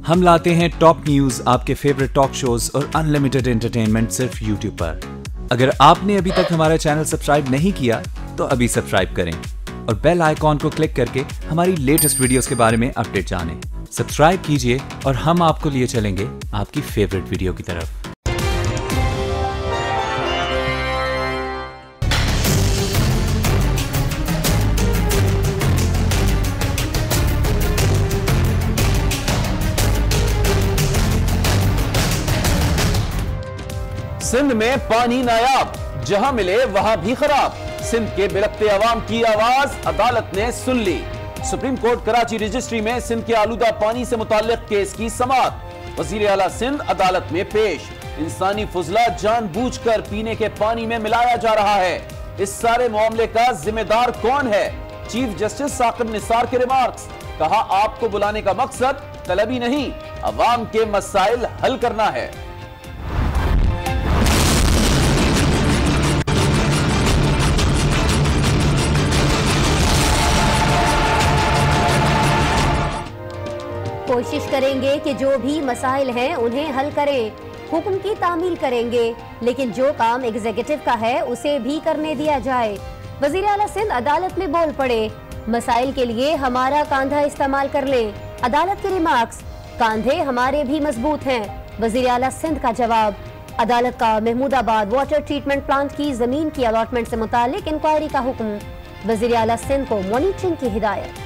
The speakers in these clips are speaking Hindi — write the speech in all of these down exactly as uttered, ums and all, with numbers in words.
हम लाते हैं टॉप न्यूज, आपके फेवरेट टॉक शोज और अनलिमिटेड एंटरटेनमेंट सिर्फ यूट्यूब पर। अगर आपने अभी तक हमारा चैनल सब्सक्राइब नहीं किया तो अभी सब्सक्राइब करें और बेल आइकॉन को क्लिक करके हमारी लेटेस्ट वीडियोस के बारे में अपडेट जानें। सब्सक्राइब कीजिए और हम आपको लिए चलेंगे आपकी फेवरेट वीडियो की तरफ। सिंध में पानी नायाब, जहां मिले वहां भी खराब। सिंध के बिलखते अवाम की आवाज अदालत ने सुन ली। सुप्रीम कोर्ट कराची रजिस्ट्री में सिंध के आलूदा पानी से मुताल्लिक केस की समाअत। वजीर आला सिंध अदालत में पेश। इंसानी फुजला जानबूझकर पीने के पानी में मिलाया जा रहा है। इस सारे मामले का जिम्मेदार कौन है? चीफ जस्टिस साकिब निसार के रिमार्क्स। कहा, आपको बुलाने का मकसद तलबी नहीं, अवाम के मसाइल हल करना है। कोशिश करेंगे कि जो भी मसाइल हैं उन्हें हल करें, हुक्म की तामील करेंगे, लेकिन जो काम एग्जीक्यूटिव का है उसे भी करने दिया जाए। वजीर आला सिंध अदालत में बोल पड़े, मसाइल के लिए हमारा कांधा इस्तेमाल कर लें। अदालत के रिमार्क्स, कांधे हमारे भी मजबूत हैं। वजीर आला सिंध का जवाब। अदालत का महमूदाबाद वाटर ट्रीटमेंट प्लांट की जमीन की अलॉटमेंट से मुतालिक इंक्वायरी का हुक्म। वजीर आला सिंध को मॉनिटरिंग की हिदायत।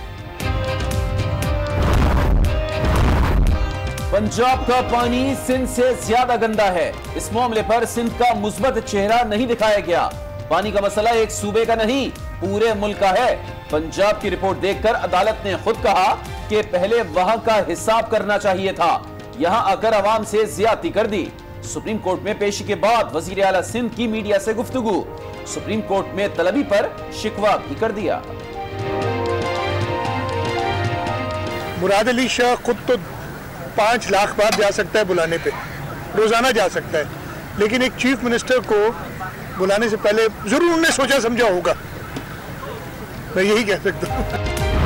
पंजाब का पानी सिंध से ज्यादा गंदा है। इस मामले पर सिंध का मुस्बत चेहरा नहीं दिखाया गया। पानी का मसला एक सूबे का नहीं, पूरे मुल्क का है। पंजाब की रिपोर्ट देखकर अदालत ने खुद कहा कि पहले वहां का हिसाब करना चाहिए था, यहां आकर अवाम से ज्यादती कर दी। सुप्रीम कोर्ट में पेशी के बाद वजीर आला सिंध की मीडिया से गुफ्तगू। सुप्रीम कोर्ट में तलबी पर शिकवा भी कर दिया। मुराद अली शाह खुद तो पाँच लाख बार जा सकता है बुलाने पे, रोजाना जा सकता है, लेकिन एक चीफ मिनिस्टर को बुलाने से पहले जरूर उन्होंने सोचा समझा होगा, मैं यही कह सकता हूँ।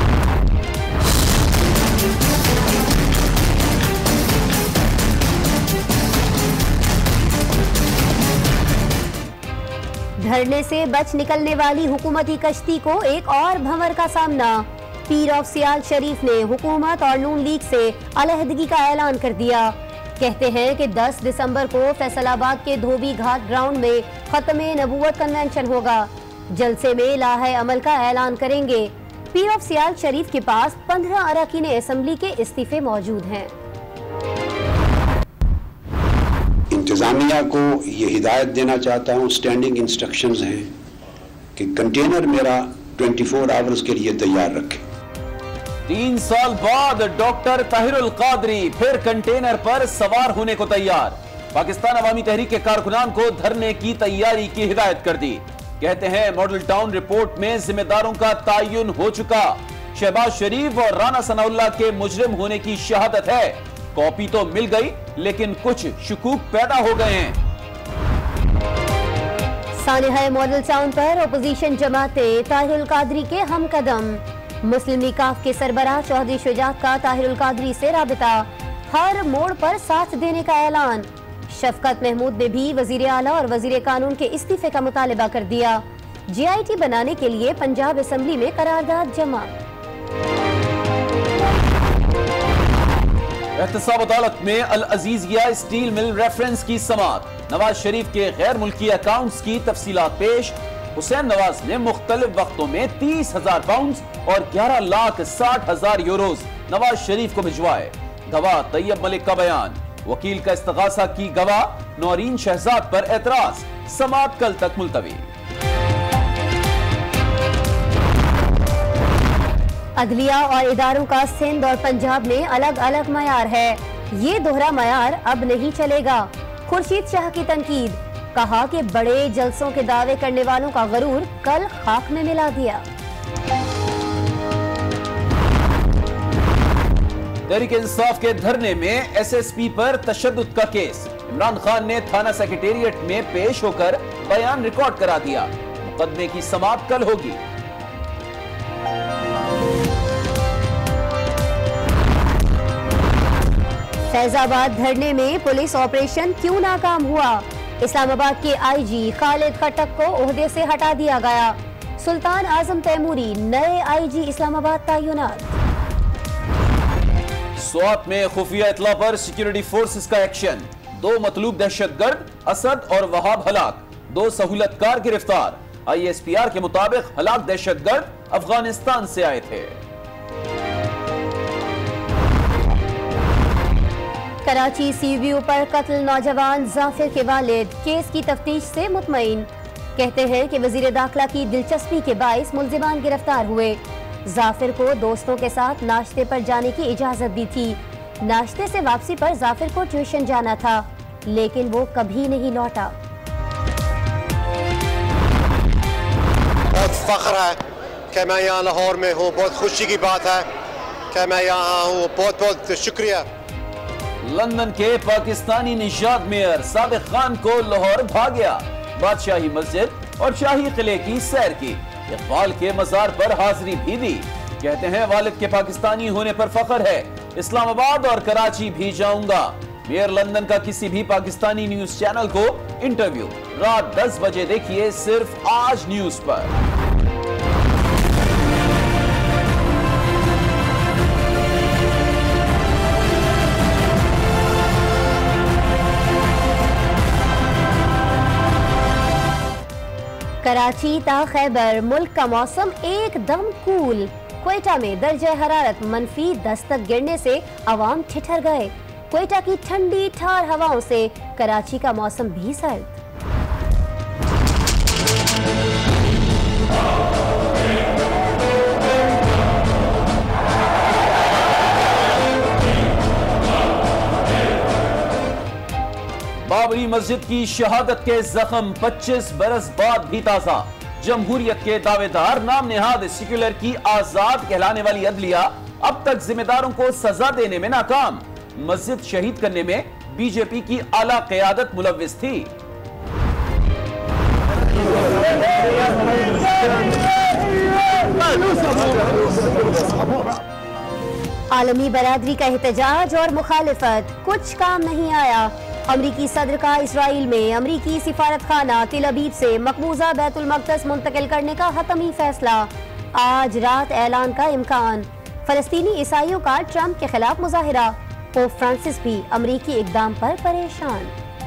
धरने से बच निकलने वाली हुकूमती कश्ती को एक और भंवर का सामना। पीर ऑफ सियाल शरीफ ने हुकूमत और नून लीग से अलहदगी का ऐलान कर दिया। कहते हैं कि दस दिसंबर को फैसलाबाद के धोबी घाट ग्राउंड में खत्म नबूवत कन्वेंशन होगा। जलसे में लाहे अमल का ऐलान करेंगे। पीर ऑफ सियाल शरीफ के पास पंद्रह अरकान असेंबली के इस्तीफे मौजूद हैं। इंतजामिया को ये हिदायत देना चाहता हूँ, स्टैंडिंग इंस्ट्रक्शंस हैं कि कंटेनर मेरा चौबीस आवर्स के लिए तैयार रखें। तीन साल बाद डॉक्टर ताहिरुल कादरी फिर कंटेनर पर सवार होने को तैयार। पाकिस्तान अवामी तहरीक के कारकुनान को धरने की तैयारी की हिदायत कर दी। कहते हैं मॉडल टाउन रिपोर्ट में जिम्मेदारों का तायुन हो चुका। शहबाज शरीफ और राना सनाउल्लाह के मुजरिम होने की शहादत है। कॉपी तो मिल गई, लेकिन कुछ शुकूक पैदा हो गए हैं। सानिहा मॉडल टाउन पर अपोजिशन जमाते ताहिरुल कादरी के हम कदम। मुस्लिम लीग के सरबराह चौधरी शुजात का ताहिरुल कादरी से राबिता। हर मोड़ पर साथ देने का ऐलान। शफकत महमूद ने भी वजीर आला और वजीर कानून के इस्तीफे का मुतालबा कर दिया। जी आई टी बनाने के लिए पंजाब असेंबली में करारदाद जमा। एहतसाब अदालत में Al Azizia steel mill reference की समाअत। नवाज शरीफ के गैर मुल्की अकाउंट्स की तफसीलात पेश। हुसैन नवाज ने मुख्तलिफ वक्तों में तीस हजार पाउंड और ग्यारह लाख साठ हजार यूरोज नवाज शरीफ को भिजवाए। गवाह तैयब मलिक का बयान। वकील का इस्तगासा की गवाह नौरीन शहजाद पर एतराज। समाअत कल तक मुलतवी। अदलिया और इदारों का सिंध और पंजाब में अलग अलग मयार है। ये दोहरा मयार अब नहीं चलेगा। खुर्शीद शाह की तनकीद। कहा कि बड़े जलसों के दावे करने वालों का गरूर कल खाक में मिला दिया। तहरीक इंसाफ के धरने में एस एस पी पर तशद्दुद का केस। इमरान खान ने थाना सेक्रेटेरिएट में पेश होकर बयान रिकॉर्ड करा दिया। मुकदमे की समाअत कल होगी। फैजाबाद धरने में पुलिस ऑपरेशन क्यों नाकाम हुआ? इस्लामाबाद के आईजी खालिद खट्टक को ओहदे से हटा दिया गया। सुल्तान आजम तैमूरी नए आईजी इस्लामाबाद तैनात। स्वात में खुफिया इतला पर सिक्योरिटी फोर्सेस का एक्शन। दो मतलूब दहशतगर्द असद और वहाब हलाक। दो सहूलतकार गिरफ्तार। आईएसपीआर के मुताबिक हलाक दहशतगर्द अफगानिस्तान से आए थे। कराची सीव्यू पर कत्ल नौजवान जाफिर के वालिद केस की तफ्तीश से मुतमईन। कहते हैं कि वजीर दाखिला की दिलचस्पी के बाइस मुल्जिमान गिरफ्तार हुए। जाफिर को दोस्तों के साथ नाश्ते पर जाने की इजाजत दी थी। नाश्ते से वापसी पर जाफिर को ट्यूशन जाना था, लेकिन वो कभी नहीं लौटा। बहुत फख्र है कि मैं यहाँ लाहौर में हूँ। बहुत खुशी की बात है कि मैं यहाँ हूँ। बहुत बहुत शुक्रिया। लंदन के पाकिस्तानी निशाद मेयर सादिक खान को लाहौर भाग गया। बादशाही मस्जिद और शाही किले की सैर की। इकबाल के मजार पर हाजिरी भी दी। कहते हैं वालिद के पाकिस्तानी होने पर फख्र है। इस्लामाबाद और कराची भी जाऊंगा। मेयर लंदन का किसी भी पाकिस्तानी न्यूज चैनल को इंटरव्यू रात दस बजे देखिए सिर्फ आज न्यूज पर। कराची ता खैबर मुल्क का मौसम एकदम कूल। क्वेटा में दर्जा हरारत मनफी दस तक गिरने से अवाम ठिठर गए। क्वेटा की ठंडी ठार हवाओं से कराची का मौसम भी सर्द। बाबरी मस्जिद की शहादत के जख्म पच्चीस बरस बाद भी ताजा। जमहूरियत के दावेदार नाम नेहाद सेक्युलर की आजाद कहलाने वाली अदलिया अब तक जिम्मेदारों को सजा देने में नाकाम। मस्जिद शहीद करने में बीजेपी की आला क़यादत मुलव्विस थी। आलमी बरादरी का एहतजाज और मुखालिफत कुछ काम नहीं आया। अमरीकी सदर का इसराइल में अमरीकी सिफारत खाना तिल अबीब से मकबूजा बैतुल मक़दस मुंतकिल करने का हतमी फैसला। आज रात ऐलान का इम्कान। फलस्तीनी ईसाइयों का ट्रंप के खिलाफ मुजाहिरा। पोप फ्रांसिस भी अमरीकी इकदाम पर परेशान।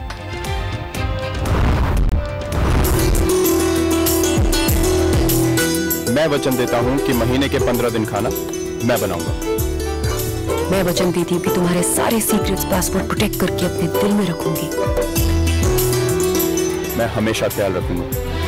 मैं वचन देता हूं कि महीने के पंद्रह दिन खाना मैं बनाऊंगा। मैं वचन देती हूँ कि तुम्हारे सारे सीक्रेट्स पासवर्ड प्रोटेक्ट करके अपने दिल में रखूंगी। मैं हमेशा ख्याल रखूंगा।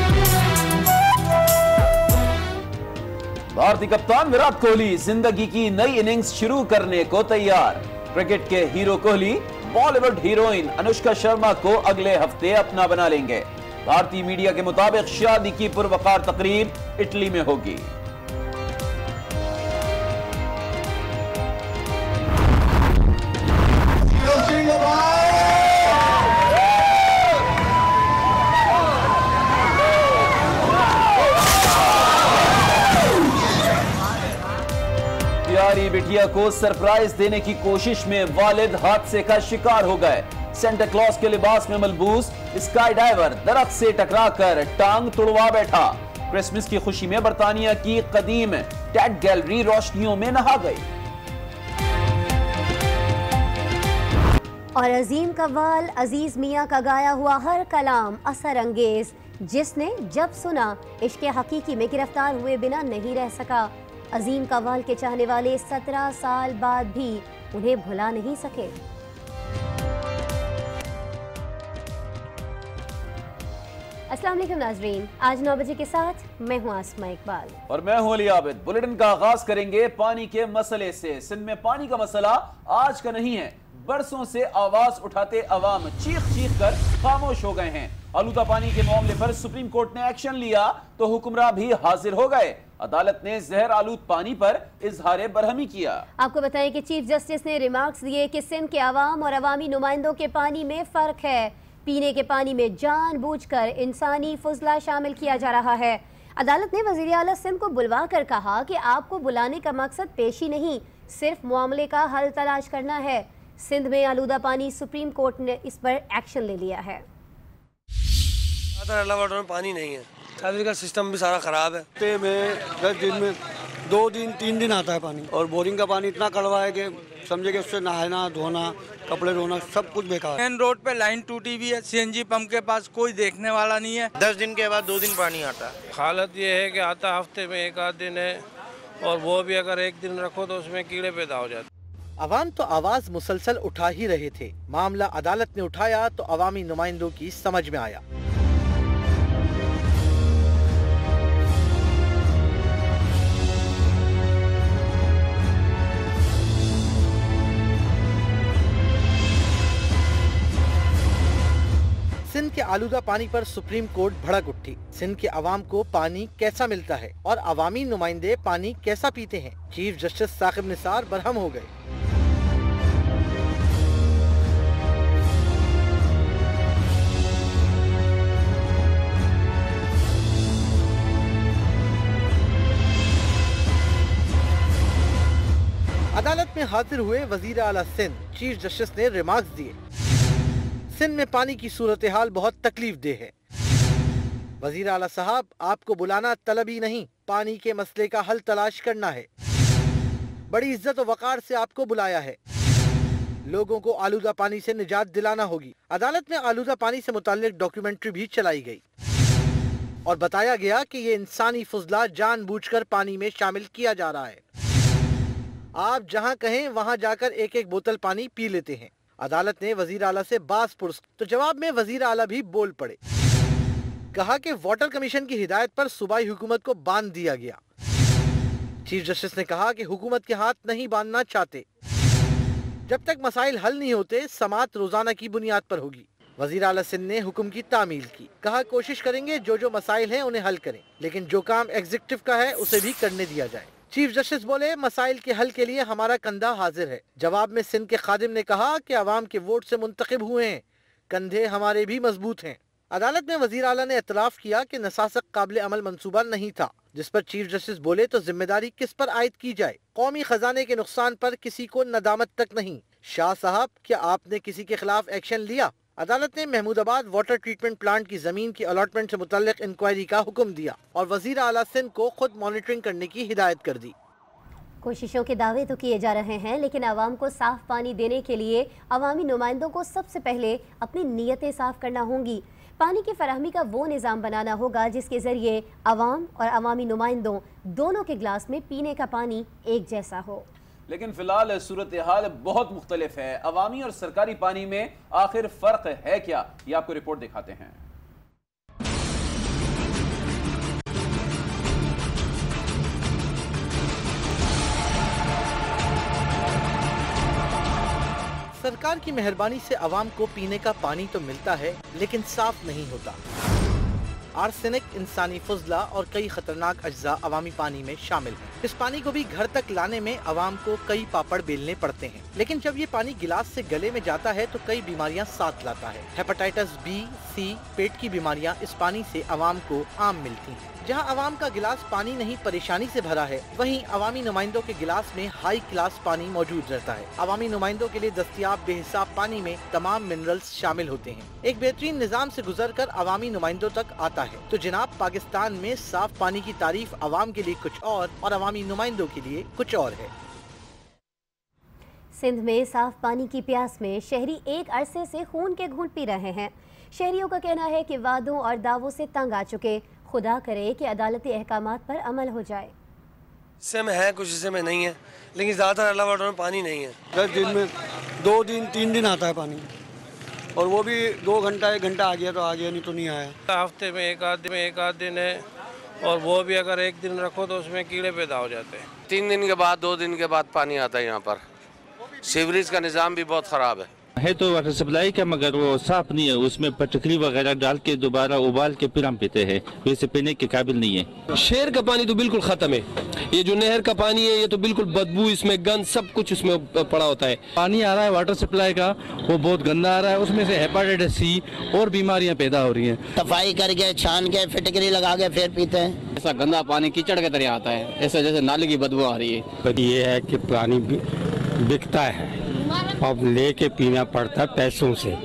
भारतीय कप्तान विराट कोहली जिंदगी की नई इनिंग्स शुरू करने को तैयार। क्रिकेट के hero Kohli Bollywood heroine Anushka Sharma को अगले हफ्ते अपना बना लेंगे। भारतीय मीडिया के मुताबिक शादी की पुरवकार तकरीब इटली में होगी। प्यारी बिटिया को सरप्राइज देने की कोशिश में वालिद हादसे का शिकार हो गए। सेंटा क्लॉज के लिबास में मलबूस स्काई डाइवर दरख्त से टकराकर टांग तुड़वा बैठा। क्रिसमस की खुशी में बर्तानिया की कदीम टैट गैलरी रोशनियों में नहा गई। और अजीम कव्वाल अजीज मियां का गाया हुआ हर कलाम असर अंगेज, जिसने जब सुना इश्क़े हकीकी में गिरफ्तार हुए बिना नहीं रह सका। अजीम कव्वाल के चाहने वाले सत्रह साल बाद भी उन्हें भुला नहीं सके। अस्सलाम वालेकुम नाजरीन, आज नौ बजे के साथ मैं हूं आसमा इकबाल और मैं हूं अली आबिद। बुलेटिन का आगाज करेंगे पानी के मसले से। सिंध में पानी का मसला आज का नहीं है। बरसों से आवाज उठाते अवाम चीख चीख कर खामोश हो गए हैं। आलूदा पानी के मामले पर सुप्रीम कोर्ट ने एक्शन लिया तो हुक्मरान भी हाजिर हो गए। अदालत ने जहर आलूद पानी पर इजहार बरहमी किया। आपको बताएं कि चीफ जस्टिस ने रिमार्क्स दिए कि सिंध के अवाम और अवामी नुमाइंदों के पानी में फर्क है। पीने के पानी में जानबूझकर इंसानी फुजला शामिल किया जा रहा है। अदालत ने वजीर आला सिंध को बुलवा कर कहा कि आपको बुलाने का मकसद पेशी नहीं, सिर्फ मामले का हल तलाश करना है। सिंध में आलूदा पानी, सुप्रीम कोर्ट ने इस पर एक्शन ले लिया है। वाटर में पानी नहीं है, सर्विस का सिस्टम भी सारा खराब है। हफ्ते में दस दिन में दो दिन तीन दिन आता है पानी, और बोरिंग का पानी इतना कड़वा है कि समझे कि उससे नहाना धोना कपड़े धोना सब कुछ बेकार। मेन रोड पे लाइन टूटी हुई है, सीएनजी पंप के पास कोई देखने वाला नहीं है। दस दिन के बाद दो दिन पानी आता है। हालत ये है कि आता हफ्ते में एक आध दिन है, और वो भी अगर एक दिन रखो तो उसमें कीड़े पैदा हो जाते। अवाम तो आवाज मुसलसल उठा ही रहे थे। मामला अदालत ने उठाया तो अवामी नुमाइंदों की समझ में आया। सिंध के आलूदा पानी पर सुप्रीम कोर्ट भड़क उठी। सिंध के अवाम को पानी कैसा मिलता है और अवामी नुमाइंदे पानी कैसा पीते हैं, चीफ जस्टिस साकिब निसार बरहम हो गए। अदालत में हाजिर हुए वजीर आला सिंध, चीफ जस्टिस ने रिमार्क्स दिए। सिंध में पानी की सूरत हाल बहुत तकलीफ दे है। वजीर आला साहब, आपको बुलाना तलबी नहीं, पानी के मसले का हल तलाश करना है। बड़ी इज्जत और वकार से आपको बुलाया है। लोगों को आलूदा पानी से निजात दिलाना होगी। अदालत में आलूदा पानी से मुताल्लिक डॉक्यूमेंट्री भी चलाई गई और बताया गया कि ये इंसानी फुजला जानबूझकर पानी में शामिल किया जा रहा है। आप जहां कहें वहां जाकर एक एक बोतल पानी पी लेते हैं। अदालत ने वजीर आला से बास पुरस तो जवाब में वजीर आला भी बोल पड़े। कहा कि वाटर कमीशन की हिदायत पर सूबाई हुकूमत को बांध दिया गया। चीफ जस्टिस ने कहा कि हुकूमत के हाथ नहीं बांधना चाहते। जब तक मसाइल हल नहीं होते, समात रोजाना की बुनियाद पर होगी। वजीर आला सिंध ने हुक्म की तामील की। कहा कोशिश करेंगे जो जो मसाइल हैं उन्हें हल करें, लेकिन जो काम एग्जीक्यूटिव का है उसे भी करने दिया जाए। चीफ जस्टिस बोले, मसाइल के हल के लिए हमारा कंधा हाजिर है। जवाब में सिंध के खादिम ने कहा कि अवाम के वोट से मुंतखब हुए हैं, कंधे हमारे भी मजबूत हैं। अदालत में वजीर आला ने एतराफ किया कि नसासक काबिल अमल मंसूबा नहीं था, जिस पर चीफ जस्टिस बोले तो जिम्मेदारी किस पर आयद की जाए। कौमी खजाने के नुकसान पर किसी को नदामत तक नहीं। शाह साहब, क्या आपने किसी के खिलाफ एक्शन लिया? अदालत ने महमूदाबाद वाटर ट्रीटमेंट प्लांट की जमीन की अलॉटमेंट से मुतल्लिक इंक्वायरी का हुक्म दिया और वजीर आला सिंध को खुद मॉनिटरिंग करने की हिदायत कर दी। कोशिशों के दावे तो किए जा रहे हैं, लेकिन आवाम को साफ पानी देने के लिए अवामी नुमाइंदों को सबसे पहले अपनी नीयतें साफ करना होंगी। पानी की फराहमी का वो निज़ाम बनाना होगा जिसके ज़रिए अवाम और अवामी नुमाइंदों दोनों के गिलास में पीने का पानी एक जैसा हो। लेकिन फिलहाल सूरत हाल बहुत मुख्तलिफ है। अवामी और सरकारी पानी में आखिर फ़र्क है क्या, ये आपको रिपोर्ट दिखाते हैं। सरकार की मेहरबानी से अवाम को पीने का पानी तो मिलता है, लेकिन साफ नहीं होता। आर्सेनिक, इंसानी फुजला और कई खतरनाक अज्जा अवामी पानी में शामिल हैं। इस पानी को भी घर तक लाने में अवाम को कई पापड़ बेलने पड़ते हैं, लेकिन जब ये पानी गिलास से गले में जाता है तो कई बीमारियां साथ लाता है। हेपेटाइटिस बी, सी, पेट की बीमारियां इस पानी से अवाम को आम मिलती हैं। जहां अवाम का गिलास पानी नहीं परेशानी से भरा है, वहीं अवामी नुमाइंदों के गिलास में हाई क्लास पानी मौजूद रहता है। अवामी नुमाइंदों के लिए दस्तयाब बेहिसाब पानी में तमाम मिनरल्स शामिल होते हैं। एक बेहतरीन निज़ाम से गुजर कर अवामी नुमाइंदों तक आता है। तो जनाब, पाकिस्तान में साफ पानी की तारीफ अवाम के लिए कुछ और और अवामी नुमाइंदों के लिए कुछ और है। सिंध में साफ पानी की प्यास में शहरी एक अरसे से खून के घूंट पी रहे हैं। शहरियों का कहना है कि वादों और दावों से तंग आ चुके, खुदा करे कि अदालती अहकामात पर अमल हो जाए। हिस्से में है, कुछ हिस्से में नहीं है, लेकिन ज़्यादातर अल्लाह वाटर में पानी नहीं है। दस दिन में दो दिन तीन दिन आता है पानी, और वो भी दो घंटा एक घंटा आ गया तो आ गया, नहीं तो नहीं आया। हफ्ते में एक आध दिन में एक आध दिन है, और वो भी अगर एक दिन रखो तो उसमें कीड़े पैदा हो जाते हैं। तीन दिन के बाद दो दिन के बाद पानी आता है यहाँ पर। सीवरेज का निज़ाम भी बहुत ख़राब है है तो वाटर सप्लाई का, मगर वो साफ नहीं है। उसमें पटकरी वगैरह डाल के दोबारा उबाल के फिर हम पीते हैं, वैसे पीने के काबिल नहीं है। शहर का पानी तो बिल्कुल खत्म है। ये जो नहर का पानी है ये तो बिल्कुल बदबू, इसमें गंद सब कुछ उसमें पड़ा होता है। पानी आ रहा है वाटर सप्लाई का, वो बहुत गंदा आ रहा है, उसमें से हेपेटाइटिस सी और बीमारियां पैदा हो रही हैं। सफाई करके छान के फिटकरी लगा के फिर पीते हैं। ऐसा गंदा पानी कीचड़ के तरह आता है, ऐसा जैसे नाली की बदबू आ रही है। ये है कि पानी बिकता है, अब लेके पीना पड़ता है पैसों से।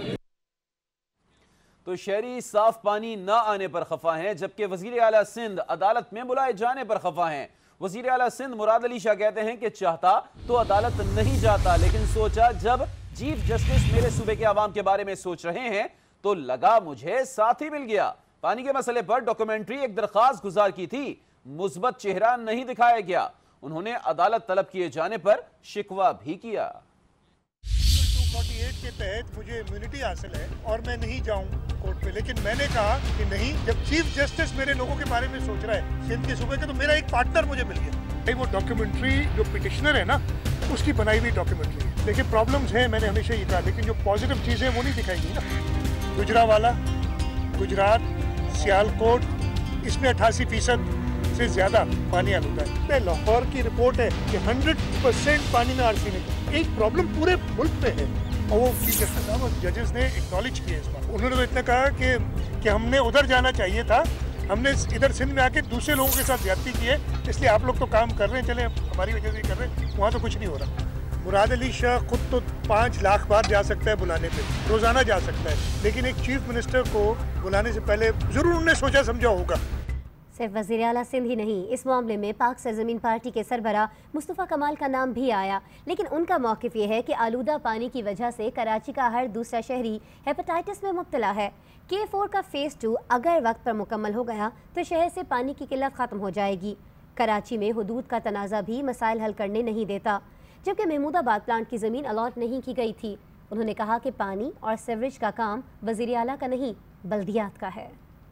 तो शहरी साफ पानी न आने पर खफा हैं, जबकि वजीर आला सिंध अदालत में बुलाए जाने पर खफा हैं। वजीर आला सिंध मुराद अली शाह कहते हैं कि चाहता तो अदालत नहीं जाता, लेकिन सोचा जब चीफ जस्टिस मेरे सूबे के आवाम के बारे में सोच रहे हैं तो लगा मुझे साथी मिल गया। पानी के मसले पर डॉक्यूमेंट्री एक दरखास्त गुजार की थी, मुस्बत चेहरा नहीं दिखाया गया। उन्होंने अदालत तलब किए जाने पर शिकवा भी किया। दो सौ अड़तालीस के तहत मुझे इम्यूनिटी हासिल है और मैं नहीं जाऊं कोर्ट पे, लेकिन मैंने कहा कि नहीं, जब चीफ जस्टिस मेरे लोगों के बारे में सोच रहा है सिंध के सूबे के, तो मेरा एक पार्टनर मुझे मिल गया। वो डॉक्यूमेंट्री जो पिटिशनर है ना, उसकी बनाई हुई डॉक्यूमेंट्री है, लेकिन प्रॉब्लम्स हैं, मैंने हमेशा ये कहा, लेकिन जो पॉजिटिव चीज़ें वो नहीं दिखाई गई ना। गुजरावाला, गुजरात, सियालकोट, इसमें अट्ठासी फीसद से ज्यादा पानी आलूदा है। लाहौर की रिपोर्ट है कि सौ परसेंट पानी में आर्सेनिक। एक प्रॉब्लम पूरे मुल्क में है और वो चीफ जस्टिस साहब और जजेस ने एक्नॉलेज किया इस बात। उन्होंने तो इतना कहा कि कि हमने उधर जाना चाहिए था, हमने इधर सिंध में आके दूसरे लोगों के साथ ज्यादती की है, इसलिए आप लोग तो काम कर रहे हैं, चले हमारी वजह से कर रहे हैं, वहाँ तो कुछ नहीं हो रहा। मुराद अली शाह खुद तो पाँच लाख बार जा सकता है बुलाने पे, रोजाना जा सकता है, लेकिन एक चीफ मिनिस्टर को बुलाने से पहले जरूर उन्होंने सोचा समझा होगा। सिर्फ वज़ीर आला सिंध ही नहीं, इस मामले में पाक सरजमीन पार्टी के सरबरा मुस्तफ़ा कमाल का नाम भी आया, लेकिन उनका मौक़िफ़ ये है कि आलूदा पानी की वजह से कराची का हर दूसरा शहरी हेपेटाइटिस में मुब्तला है। के फोर का फ़ेज़ टू अगर वक्त पर मुकम्मल हो गया तो शहर से पानी की किल्लत ख़त्म हो जाएगी। कराची में हुदूद का तनाज़ा भी मसाइल हल करने नहीं देता, जबकि महमूदाबाद प्लांट की ज़मीन अलॉट नहीं की गई थी। उन्होंने कहा कि पानी और सीवरेज का काम वज़ीर आला का नहीं, बल्दियात का है।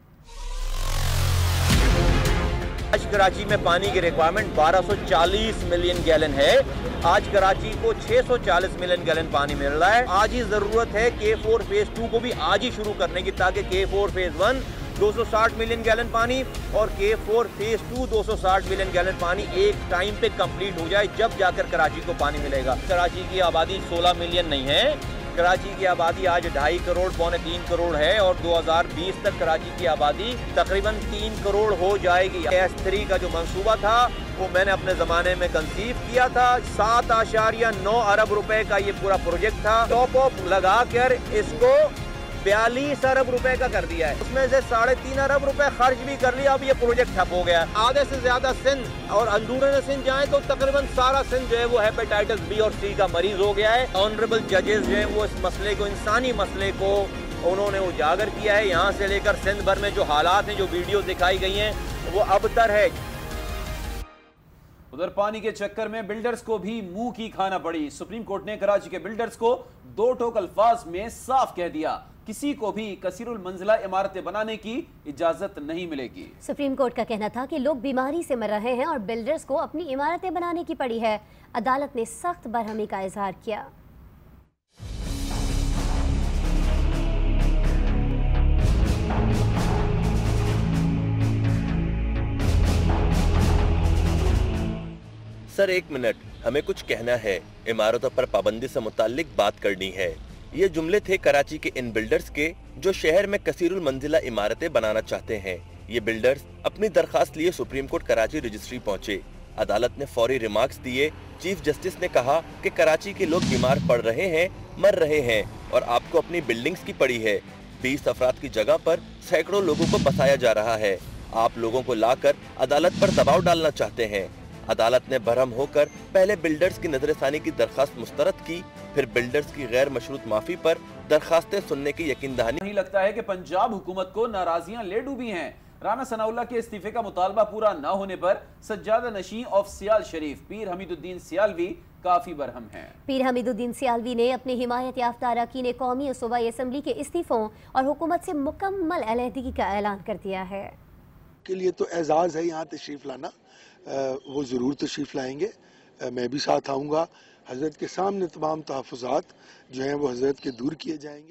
आज कराची में पानी की रिक्वायरमेंट बारह सौ चालीस मिलियन गैलन है। आज कराची को छह सौ चालीस मिलियन गैलन पानी मिल रहा है। आज ही जरूरत है के फोर फेज टू को भी आज ही शुरू करने की, ताकि के फोर फेज वन दो सौ साठ मिलियन गैलन पानी और के फोर फेज टू दो सौ साठ मिलियन गैलन पानी एक टाइम पे कंप्लीट हो जाए, जब जाकर कराची को पानी मिलेगा। कराची की आबादी सोलह मिलियन नहीं है, कराची की आबादी आज ढाई करोड़ पौने तीन करोड़ है और दो हज़ार बीस तक कराची की आबादी तकरीबन तीन करोड़ हो जाएगी। एस थ्री का जो मंसूबा था वो मैंने अपने ज़माने में कंसीव किया था। सात आशारिया नौ अरब रुपए का ये पूरा प्रोजेक्ट था। टॉप अप लगा कर इसको बयालीस अरब रुपए का कर दिया है, उसमें से साढ़े तीन अरब रुपए खर्च भी कर लिया। अब ये प्रोजेक्ट ठप हो गया। आधे से ज्यादा सिंध और अंदरूनी सिंध जाए तो तकरीबन सारा सिंध जो है वो हेपेटाइटिस बी और सी का मरीज हो गया है। ऑनरेबल जजेस जो है वो इस मसले को, इंसानी मसले को उन्होंने उजागर किया है। यहाँ से लेकर सिंध भर में जो हालात हैं, जो वीडियो दिखाई गई हैं, वो अबतर है। उधर पानी के चक्कर में बिल्डर्स को भी मुंह की खाना पड़ी। सुप्रीम कोर्ट ने कराची के बिल्डर्स को दो टोक अल्फाज में साफ कह दिया, किसी को भी कसीरुल मंजिला इमारतें बनाने की इजाजत नहीं मिलेगी। सुप्रीम कोर्ट का कहना था कि लोग बीमारी से मर रहे हैं और बिल्डर्स को अपनी इमारतें बनाने की पड़ी है। अदालत ने सख्त बरहमी का इजहार किया। सर एक मिनट, हमें कुछ कहना है। इमारतों पर पाबंदी से मुताल्लिक बात करनी है। ये जुमले थे कराची के इन बिल्डर्स के जो शहर में कसीरुल मंजिला इमारतें बनाना चाहते हैं। ये बिल्डर्स अपनी दरखास्त लिए सुप्रीम कोर्ट कराची रजिस्ट्री पहुंचे। अदालत ने फौरी रिमार्क्स दिए। चीफ जस्टिस ने कहा कि कराची के लोग बीमार पड़ रहे हैं, मर रहे हैं और आपको अपनी बिल्डिंग्स की पड़ी है। बीस अफराद की जगह पर सैकड़ों लोगों को बसाया जा रहा है। आप लोगों को लाकर अदालत पर दबाव डालना चाहते हैं। अदालत ने बरहम होकर पहले बिल्डर्स की नजरसानी की दरखास्त मुस्तरद की, फिर बिल्डर्स की गैर मशरूत माफी पर दरखास्तें सुनने की यकीन दहानी। नहीं लगता है कि पंजाब हुकूमत को नाराजियां ले डूबी हैं। राना सनाउल्लाह के इस्तीफे का मुतालबा पूरा न होने पर सज्जादा नशी ऑफ सियाल शरीफ पीर हमीदुद्दीन सियालवी काफी बरहम हैं। पीर हमीदुद्दीन सियालवी ने अपने हिमायत याफ्ता अरकान कौमी और सूबाई असम्बली के इस्तीफों और हुकूमत से मुकम्मल अलहदगी का ऐलान कर दिया है। के लिए तो एजाज है यहाँ तशरीफ लाना, वो ज़रूर तशरीफ लाएंगे, मैं भी साथ आऊँगा। हजरत के सामने तमाम तहफ़्फ़ुज़ात जो हैं वो हजरत के दूर किए जाएंगे।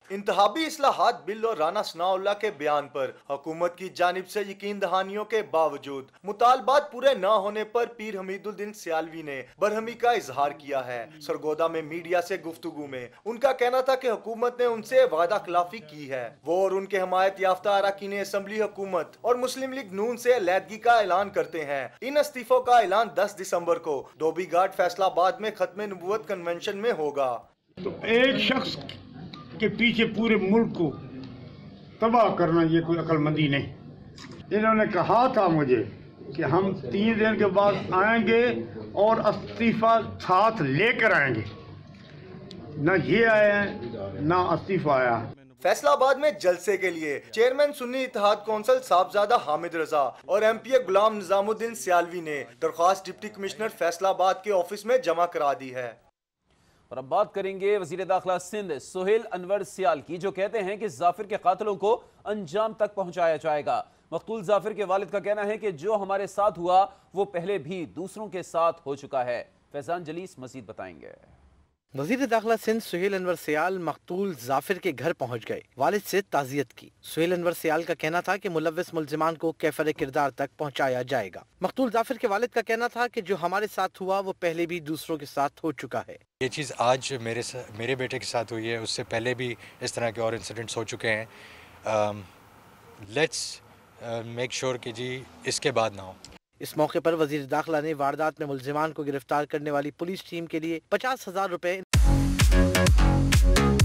इंतहाबी इस्लाहात बिल और राना सनाउल्लाह के बयान पर हुकूमत की जानिब से यकीन दहानियों के बावजूद मुतालबात पूरे न होने पर पीर हमीदुद्दीन सियालवी ने बरहमी का इजहार किया है। सरगोदा में मीडिया से गुफ्तगू में उनका कहना था कि हुकूमत ने उनसे वादा खिलाफी की है। वो और उनके हमायत याफ्ता अरकान असम्बली हुकूमत और मुस्लिम लीग नून से अलहदगी का ऐलान करते हैं। इन इस्तीफों का ऐलान दस दिसंबर को धोबी घाट फैसलाबाद में खत्म नबूवत कन्वेंशन में होगा। तो एक शख्स के पीछे पूरे मुल्क को तबाह करना ये कोई अक्लमंदी नहीं। इन्होंने कहा था मुझे कि हम तीन दिन के बाद आएंगे और इस्तीफा साथ लेकर आएंगे, न ये आए हैं न इस्तीफा आया। फैसलाबाद में जलसे के लिए चेयरमैन सुन्नी इत्तेहाद कौंसिल साहबजादा हामिद रजा और एमपीए गुलाम निजामुद्दीन सियालवी ने दरख्वास्त डिप्टी कमिश्नर फैसलाबाद के ऑफिस में जमा करा दी है। और अब बात करेंगे वजीर दाखिला सिंध सुहेल अनवर सियाल की, जो कहते हैं कि जाफिर के कातलों को अंजाम तक पहुंचाया जाएगा। मकतूल जाफिर के वालिद का कहना है कि जो हमारे साथ हुआ वो पहले भी दूसरों के साथ हो चुका है। फैजान जलीस मजीद बताएंगे। वजीर दाखिला सिंध सुहेल अनवर सियाल मकतूल जाफिर के घर पहुंच गए, वालिद से ताज़ियत की। सुहेल अनवर सियाल का कहना था कि मुलव्विस मुल्जिमान को कैफर किरदार तक पहुंचाया जाएगा। मकतूल जाफिर के वालिद का कहना था कि जो हमारे साथ हुआ वो पहले भी दूसरों के साथ हो चुका है। ये चीज़ आज मेरे मेरे बेटे के साथ हुई है, उससे पहले भी इस तरह के और इंसिडेंट्स हो चुके हैं। लेट्स मेक श्योर कि जी इसके बाद ना हो। इस मौके पर वजीर दाखिला ने वारदात में मुल्जिमान को गिरफ्तार करने वाली पुलिस टीम के लिए पचास हजार रुपए